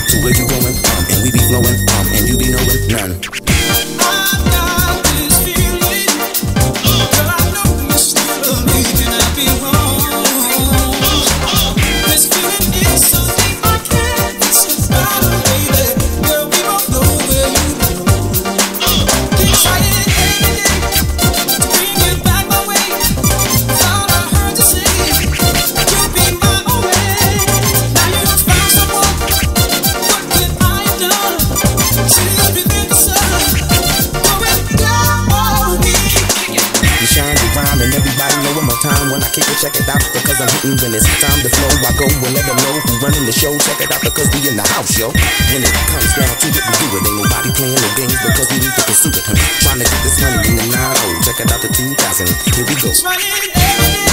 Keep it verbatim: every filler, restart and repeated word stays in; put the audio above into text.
to where you going, um, and we be flowing, um, and you be knowing none. I've got this feeling, girl, I know you still love me, can I be wrong? This feeling is so deep, I can't describe it, baby. Girl, we both know where you belong. Keep trying every day to bring you back my way. Thought I heard you say you'll be my own way. Now you done found someone. What did I have done? See everything the sun going down on me. You shine, you rhyme, and everybody know one more time when I kick it, check it out, because I'm hitting when it's time to flow. I go and let them know who running the show. Check it out, because we in the house, yo. When it comes down to it, we do it. Ain't nobody playing no games, because we need to pursue it, huh? Trying to get this money in the nine oh. Check it out, the two thousand. Here we go. It's running every day.